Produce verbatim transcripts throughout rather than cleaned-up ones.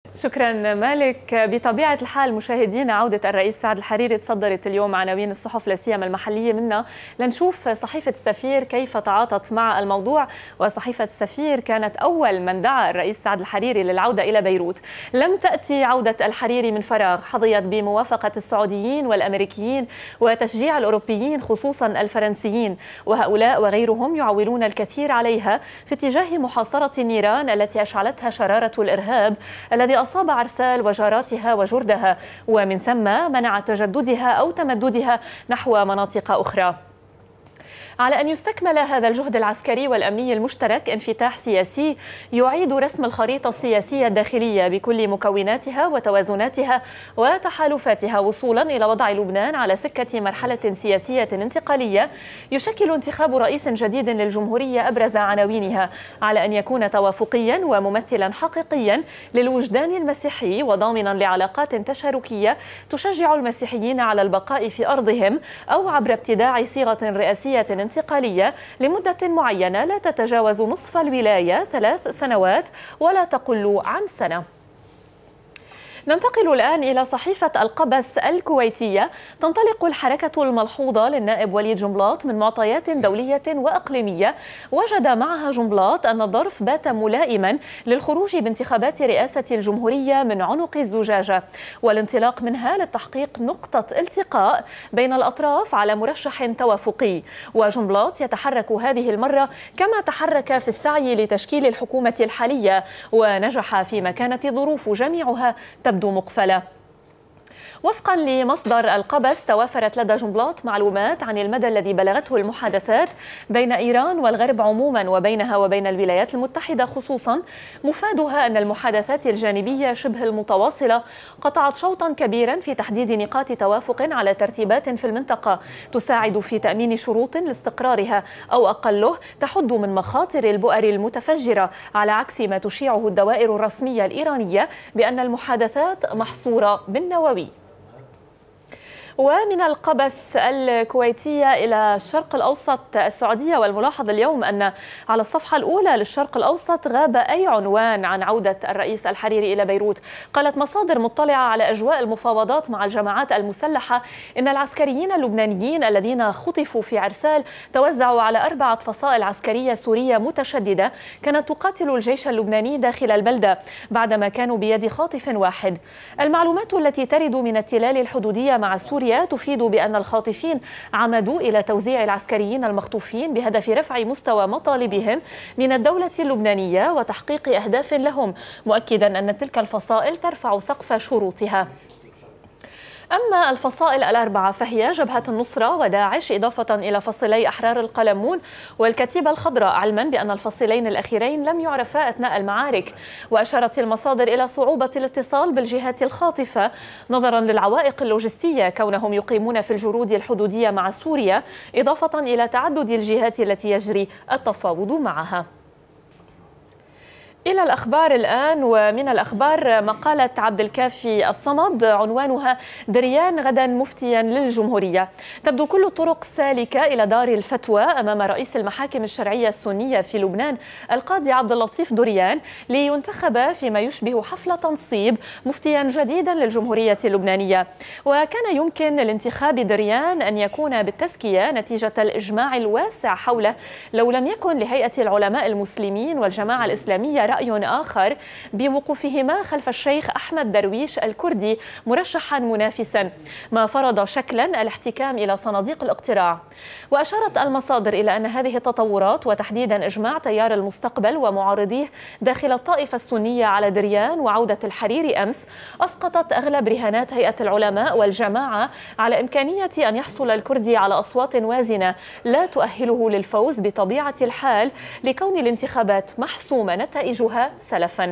شكرا مالك. بطبيعة الحال مشاهدينا، عودة الرئيس سعد الحريري تصدرت اليوم عناوين الصحف لا سيما المحلية منا، لنشوف صحيفة السفير كيف تعاطت مع الموضوع. وصحيفة السفير كانت أول من دعا الرئيس سعد الحريري للعودة إلى بيروت. لم تأتي عودة الحريري من فراغ، حظيت بموافقة السعوديين والأمريكيين وتشجيع الأوروبيين خصوصا الفرنسيين، وهؤلاء وغيرهم يعولون الكثير عليها في اتجاه محاصرة النيران التي أشعلتها شرارة الإرهاب الذي أصاب عرسال وجاراتها وجردها، ومن ثم منع تجددها أو تمددها نحو مناطق أخرى. على أن يستكمل هذا الجهد العسكري والأمني المشترك انفتاح سياسي يعيد رسم الخريطة السياسية الداخلية بكل مكوناتها وتوازناتها وتحالفاتها، وصولا إلى وضع لبنان على سكة مرحلة سياسية انتقالية يشكل انتخاب رئيس جديد للجمهورية أبرز عناوينها، على أن يكون توافقيا وممثلا حقيقيا للوجدان المسيحي، وضامنا لعلاقات تشاركية تشجع المسيحيين على البقاء في أرضهم، أو عبر ابتداع صيغة رئاسية انتقالية لمدة معينة لا تتجاوز نصف الولاية ثلاث سنوات ولا تقل عن سنة. ننتقل الآن إلى صحيفة القبس الكويتية. تنطلق الحركة الملحوظة للنائب وليد جنبلاط من معطيات دولية وإقليمية وجد معها جنبلاط أن الظرف بات ملائما للخروج بانتخابات رئاسة الجمهورية من عنق الزجاجة، والانطلاق منها للتحقيق نقطة التقاء بين الأطراف على مرشح توافقي. وجنبلاط يتحرك هذه المرة كما تحرك في السعي لتشكيل الحكومة الحالية، ونجح فيما كانت الظروف جميعها تبدو مقفلة. وفقا لمصدر القبس، توافرت لدى جنبلاط معلومات عن المدى الذي بلغته المحادثات بين إيران والغرب عموما وبينها وبين الولايات المتحدة خصوصا، مفادها أن المحادثات الجانبية شبه المتواصلة قطعت شوطا كبيرا في تحديد نقاط توافق على ترتيبات في المنطقة تساعد في تأمين شروط لاستقرارها أو أقله تحد من مخاطر البؤر المتفجرة، على عكس ما تشيعه الدوائر الرسمية الإيرانية بأن المحادثات محصورة بالنووي. ومن القبس الكويتية إلى الشرق الأوسط السعودية، والملاحظ اليوم أن على الصفحة الأولى للشرق الأوسط غاب أي عنوان عن عودة الرئيس الحريري إلى بيروت. قالت مصادر مطلعة على أجواء المفاوضات مع الجماعات المسلحة إن العسكريين اللبنانيين الذين خطفوا في عرسال توزعوا على أربعة فصائل عسكرية سورية متشددة كانت تقاتل الجيش اللبناني داخل البلدة بعدما كانوا بيد خاطف واحد. المعلومات التي ترد من التلال الحدودية مع سوريا تفيد بأن الخاطفين عمدوا إلى توزيع العسكريين المخطوفين بهدف رفع مستوى مطالبهم من الدولة اللبنانية وتحقيق أهداف لهم، مؤكدا أن تلك الفصائل ترفع سقف شروطها. أما الفصائل الأربعة فهي جبهة النصرة وداعش، إضافة إلى فصيلي أحرار القلمون والكتيبة الخضراء، علما بأن الفصيلين الأخيرين لم يعرفا أثناء المعارك. وأشارت المصادر إلى صعوبة الاتصال بالجهات الخاطفة نظرا للعوائق اللوجستية كونهم يقيمون في الجرود الحدودية مع سوريا، إضافة إلى تعدد الجهات التي يجري التفاوض معها. إلى الأخبار الآن، ومن الأخبار مقالة عبد الكافي الصمد عنوانها دريان غدا مفتيا للجمهورية. تبدو كل الطرق سالكة إلى دار الفتوى أمام رئيس المحاكم الشرعية السنية في لبنان القاضي عبد اللطيف دريان لينتخب فيما يشبه حفل تنصيب مفتيا جديدا للجمهورية اللبنانية. وكان يمكن لانتخاب دريان أن يكون بالتزكية نتيجة الإجماع الواسع حوله لو لم يكن لهيئة العلماء المسلمين والجماعة الإسلامية رأي آخر بوقوفهما خلف الشيخ أحمد درويش الكردي مرشحا منافسا، ما فرض شكلا الاحتكام إلى صناديق الاقتراع. وأشارت المصادر إلى أن هذه التطورات وتحديدا إجماع تيار المستقبل ومعارضيه داخل الطائفة السنية على دريان وعودة الحريري أمس أسقطت أغلب رهانات هيئة العلماء والجماعة على إمكانية أن يحصل الكردي على أصوات وازنة لا تؤهله للفوز بطبيعة الحال لكون الانتخابات محسومة نتائجها سلفا.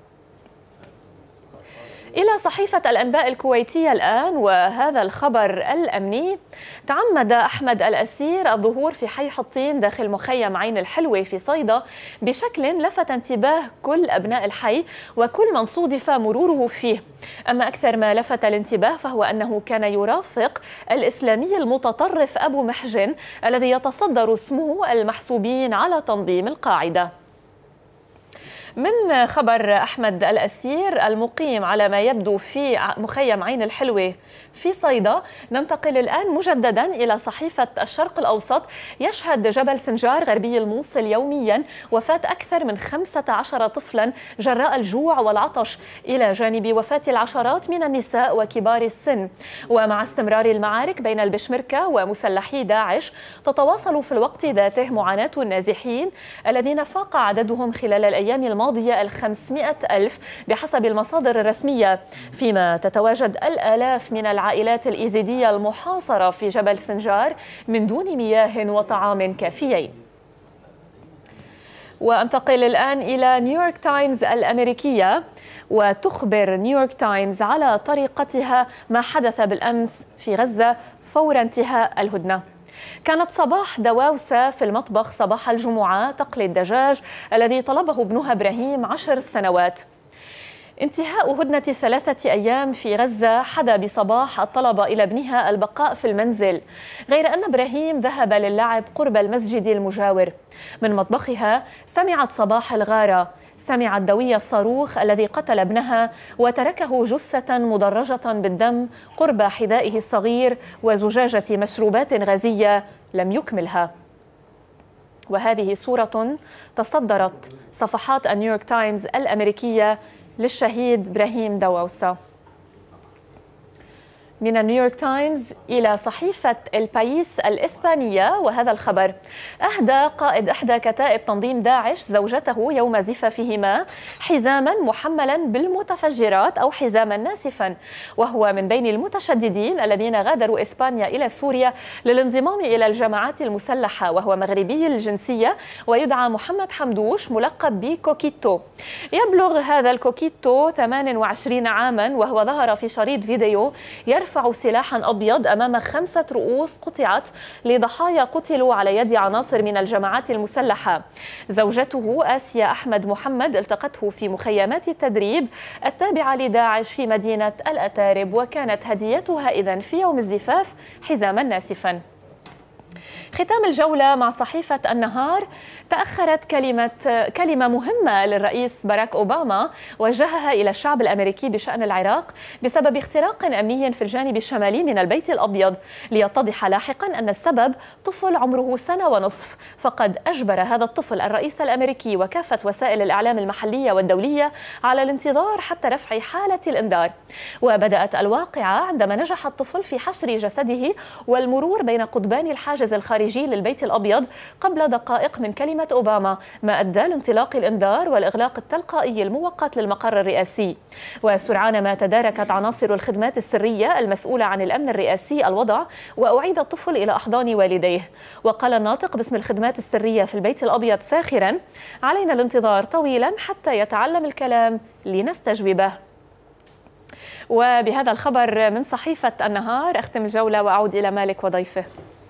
إلى صحيفة الأنباء الكويتية الآن، وهذا الخبر الأمني. تعمد أحمد الأسير الظهور في حي حطين داخل مخيم عين الحلوة في صيدا بشكل لفت انتباه كل أبناء الحي وكل من صودف مروره فيه. أما أكثر ما لفت الانتباه فهو أنه كان يرافق الإسلامي المتطرف أبو محجن الذي يتصدر اسمه المحسوبين على تنظيم القاعدة. من خبر أحمد الأسير المقيم على ما يبدو في مخيم عين الحلوة في صيدا، ننتقل الآن مجددا إلى صحيفة الشرق الأوسط. يشهد جبل سنجار غربي الموصل يوميا وفاة أكثر من خمسة عشر طفلا جراء الجوع والعطش، إلى جانب وفاة العشرات من النساء وكبار السن. ومع استمرار المعارك بين البشمركة ومسلحي داعش، تتواصل في الوقت ذاته معاناة النازحين الذين فاق عددهم خلال الأيام الماضية الخمسمائة ألف بحسب المصادر الرسمية، فيما تتواجد الآلاف من العائلات الإيزيدية المحاصرة في جبل سنجار من دون مياه وطعام كافيين. وانتقل الآن إلى نيويورك تايمز الأمريكية، وتخبر نيويورك تايمز على طريقتها ما حدث بالأمس في غزة فور انتهاء الهدنة. كانت صباح دواوسة في المطبخ صباح الجمعة تقلي الدجاج الذي طلبه ابنها إبراهيم عشر سنوات. انتهاء هدنة ثلاثة أيام في غزة حدا بصباح الطلب إلى ابنها البقاء في المنزل، غير أن إبراهيم ذهب للعب قرب المسجد المجاور. من مطبخها سمعت صباح الغارة، سمعت دوي الصاروخ الذي قتل ابنها وتركه جثة مدرجة بالدم قرب حذائه الصغير وزجاجة مشروبات غازية لم يكملها. وهذه صورة تصدرت صفحات النيويورك تايمز الأمريكية للشهيد إبراهيم دواوسة. من النيويورك تايمز إلى صحيفة البايس الإسبانية، وهذا الخبر: أهدى قائد إحدى كتائب تنظيم داعش زوجته يوم زفافهما حزاما محملا بالمتفجرات أو حزاما ناسفا، وهو من بين المتشددين الذين غادروا إسبانيا إلى سوريا للانضمام إلى الجماعات المسلحة، وهو مغربي الجنسية ويدعى محمد حمدوش ملقب بكوكيتو. يبلغ هذا الكوكيتو ثمانية وعشرين عاما، وهو ظهر في شريط فيديو يرفع يرفع سلاحا أبيض أمام خمسة رؤوس قطعت لضحايا قتلوا على يد عناصر من الجماعات المسلحة. زوجته آسيا أحمد محمد التقته في مخيمات التدريب التابعة لداعش في مدينة الأتارب، وكانت هديتها إذن في يوم الزفاف حزاما ناسفا. ختام الجولة مع صحيفة النهار. تأخرت كلمة كلمة مهمة للرئيس باراك أوباما وجهها إلى الشعب الأمريكي بشأن العراق بسبب اختراق أمني في الجانب الشمالي من البيت الأبيض، ليتضح لاحقا أن السبب طفل عمره سنة ونصف، فقد أجبر هذا الطفل الرئيس الأمريكي وكافة وسائل الإعلام المحلية والدولية على الانتظار حتى رفع حالة الإنذار. وبدأت الواقعة عندما نجح الطفل في حشر جسده والمرور بين قضبان الحاجز الخارجي للبيت الأبيض قبل دقائق من كلمة أوباما، ما أدى لانطلاق الإنذار والإغلاق التلقائي المؤقت للمقر الرئاسي. وسرعان ما تداركت عناصر الخدمات السرية المسؤولة عن الأمن الرئاسي الوضع، وأعيد الطفل إلى أحضان والديه. وقال الناطق باسم الخدمات السرية في البيت الأبيض ساخرا: علينا الانتظار طويلا حتى يتعلم الكلام لنستجوبه. وبهذا الخبر من صحيفة النهار أختم الجولة وأعود إلى مالك وضيفه.